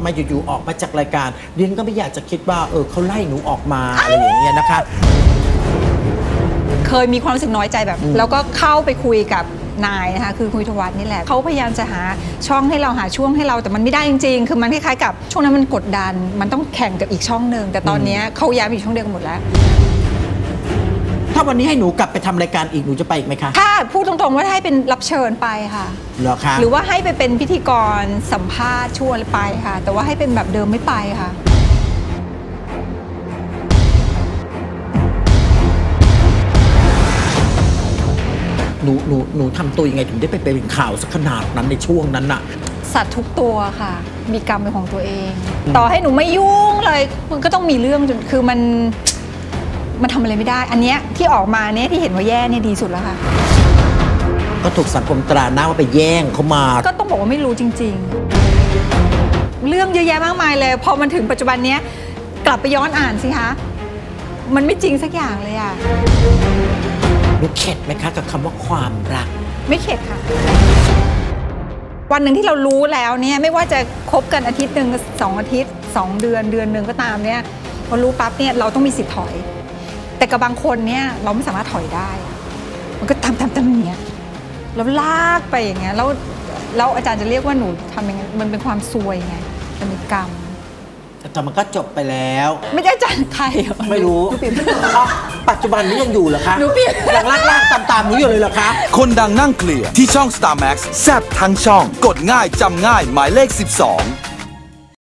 ไมอยู่ๆออกมาจากรายการเรียนก็ไม่อยากจะคิดว่าเขาไล่หนูออกมาอะไรอย่างเงี้ยนะคะเคยมีความรู้สึกน้อยใจแบบแล้วก็เข้าไปคุยกับนายนะคะคือคุณวิทยาวัฒน์นี่แหละเขาพยายามจะหาช่องให้เราหาช่วงให้เราแต่มันไม่ได้จริงๆคือมันคล้ายๆกับช่วงนั้นมันกดดันมันต้องแข่งกับอีกช่องหนึ่งแต่ตอนนี้เขาย้ายไปอยู่ช่องเดียวกันหมดแล้วถ้าวันนี้ให้หนูกลับไปทำรายการอีกหนูจะไปอีกไหมคะถ้าพูดตรงๆว่าให้เป็นรับเชิญไปค่ะเหรอคะหรือว่าให้ไปเป็นพิธีกรสัมภาษณ์ชวนไปค่ะแต่ว่าให้เป็นแบบเดิมไม่ไปค่ะหนูทำตัวยังไงถึงได้ไปเป็นข่าวสักขนาดนั้นในช่วงนั้นน่ะสัตว์ทุกตัวค่ะมีกรรมเป็นของตัวเองต่อให้หนูไม่ยุ่งเลยมันก็ต้องมีเรื่องจนคือมันทำอะไรไม่ได้อันเนี้ยที่ออกมาเนี้ยที่เห็นว่าแย่เนี่ยดีสุดแล้วค่ะก็ถูกสังคมตราหน้าว่าไปแย่งเขามาก็ต้องบอกว่าไม่รู้จริงๆเรื่องเยอะแยะมากมายเลยพอมันถึงปัจจุบันเนี้ยกลับไปย้อนอ่านสิคะมันไม่จริงสักอย่างเลยอะหนูเข็ดไหมคะกับคำว่าความรักไม่เข็ดค่ะวันหนึ่งที่เรารู้แล้วเนี่ยไม่ว่าจะคบกันอาทิตย์หนึ่ง2 อาทิตย์2 เดือนหนึ่งก็ตามเนี่ยพอรู้ปั๊บเนี่ยเราต้องมีสิทธิ์ถอยแต่กับบางคนเนี่ยเราไม่สามารถถอยได้มันก็ทำอย่างเงี้ยแล้วลากไปอย่างเงี้ยแล้วอาจารย์จะเรียกว่าหนูทำยังไงมันเป็นความซวยไงเป็นกรรมแต่มันก็จบไปแล้วไม่ได้อาจารย์ใครไม่รู้ปัจจุบันนี้ยังอยู่เหรอคะหนูเปลี่ยนยังลากตามหนูอยู่เลยเหรอคะคนดังนั่งเคลียร์ที่ช่อง Star Max แซ่บทั้งช่องกดง่ายจำง่ายหมายเลข 12